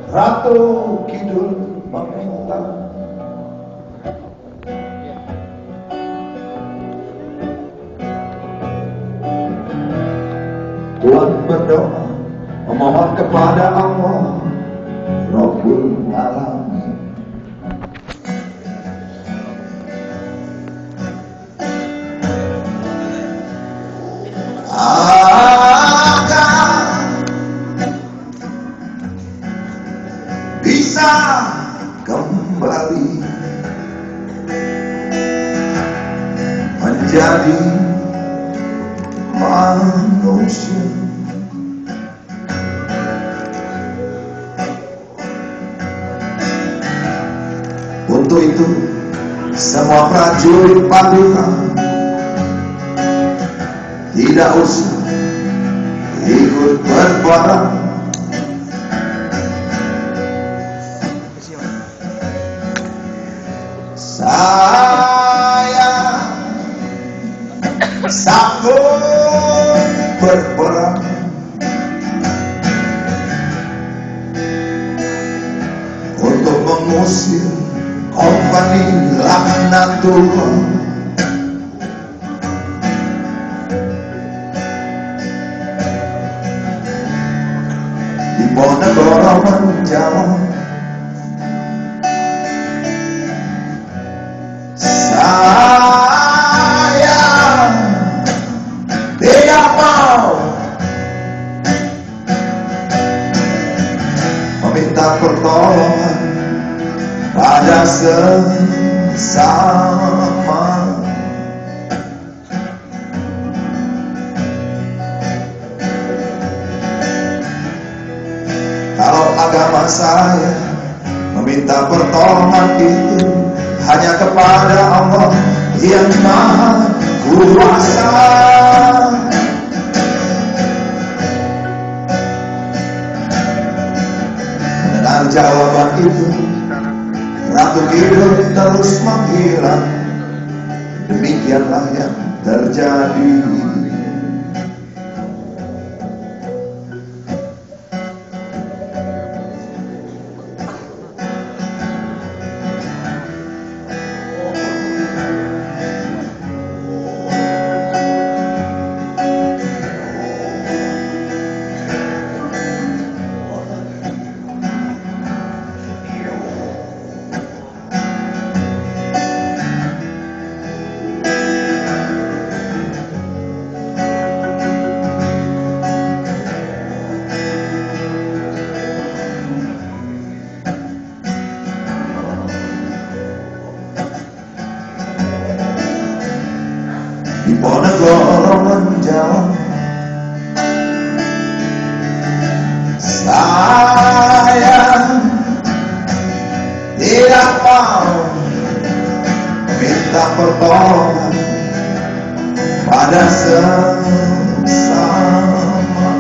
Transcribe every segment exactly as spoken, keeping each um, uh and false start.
Ratu Kidul meminta Tuhan berdoa memohon kepada Allah Rabbul Alamin. Agar bisa kembali menjadi manusia. Untuk itu semua prajurit paduka tidak usah ikut berperang. Saya sanggup berperang untuk mengusir kompani laknat Tuhan. Di Ponegoro menjawab, saya tidak mau meminta pertolongan pada sesama. Kalau agama saya meminta pertolongan itu hanya kepada Allah yang Maha Kuasa. Mendengar jawaban itu, Ratu Kidul terus menghilang. Demikianlah yang terjadi. Di Ponegoro menjawab, saya tidak mau minta pertolongan pada sesama.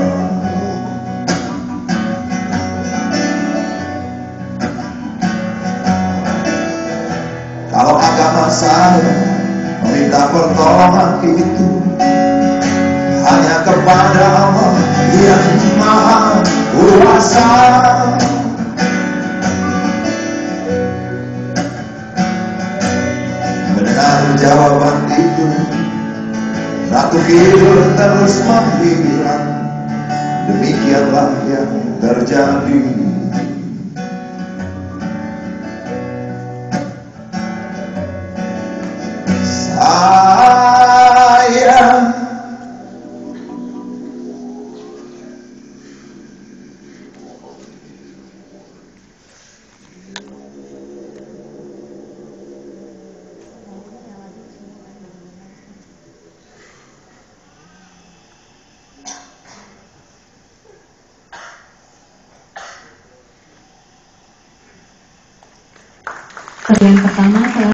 Kalau agama saya meminta pertolongan itu hanya kepada Allah yang Maha Kuasa. Mendengar jawaban itu, Ratu Kidul terus menghilang. Demikianlah yang terjadi. Saya Yang pertama